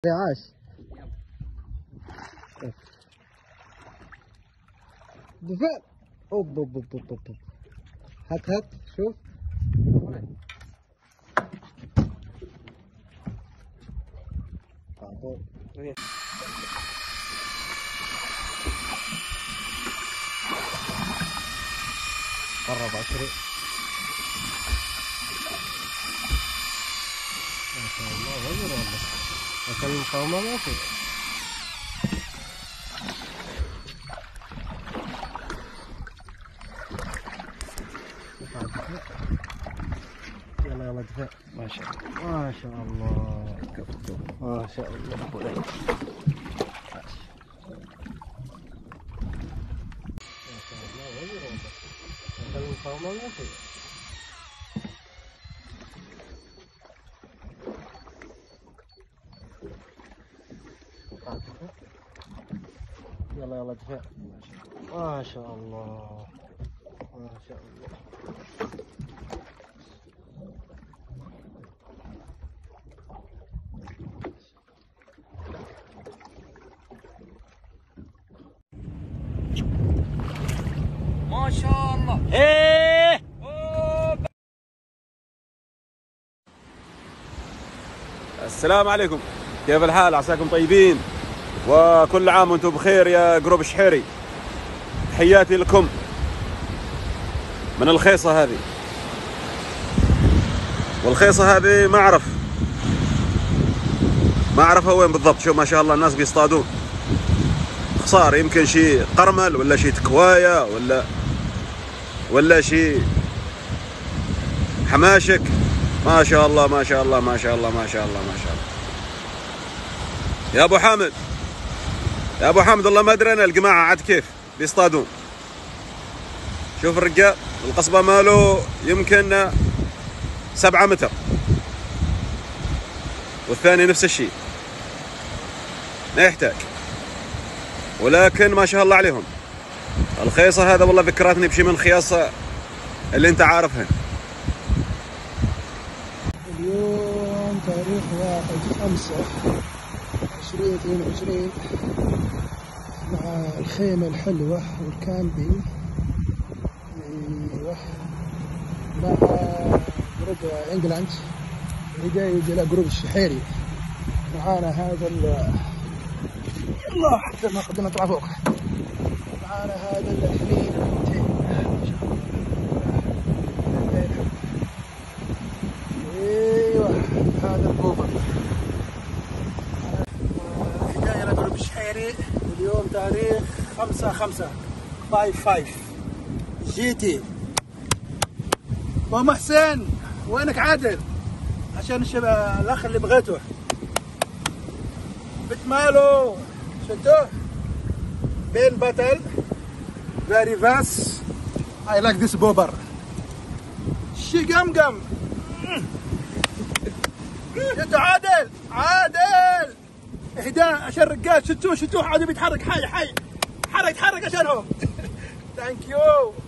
عاش. دفع. اوب اوب اوب اوب اوب. هات شوف. قرب 10. ما شاء الله وزر والله. لكن المقاومة ما في. يلا دفع. ما شاء الله ما شاء الله ما شاء الله. المقاومة ما في. يلا دفع. ما شاء الله ما شاء الله. ما شاء الله. ايه السلام عليكم، كيف الحال؟ عساكم طيبين وكل عام وانتم بخير يا جروب الشحيري. تحياتي لكم من الخيصة هذه. والخيصة هذه ما اعرفها وين بالضبط. شوف ما شاء الله الناس بيصطادون خسار، يمكن شيء قرمل ولا شيء تكواية ولا شيء حماشك. ما شاء الله ما شاء الله ما شاء الله ما شاء الله ما شاء الله. يا ابو حامد والله ما ادري انا الجماعه عاد كيف بيصطادون. شوف الرجال القصبه ماله يمكن 7 متر، والثاني نفس الشيء ما يحتاج، ولكن ما شاء الله عليهم. الخيصه هذا والله ذكرتني بشيء من خياص اللي انت عارفهن. اليوم تاريخ 1/5/2022 مع الخيمة الحلوة والكامبينج. ايوه مع جروب انجلاند اللي جاي يجي له جروب الشحيري. معانا هذا الله حتى ما قدرنا نطلع فوق. معانا هذا الحليب الممتاز ما شاء الله. ايوه هذا البوبر جاي لجروب الشحيري. اليوم تاريخ 5/5/55 جيتي. ابو محسن وينك عادل؟ عشان الاخ اللي بغيته بتمالو شفتوه بين باتل فيري فاس. I like this بوبر. شي قمقم. انت عادل اهدى عشان الرجال. شتوه عادي بيتحرك. حي حرك عشانهم. ثانك يو.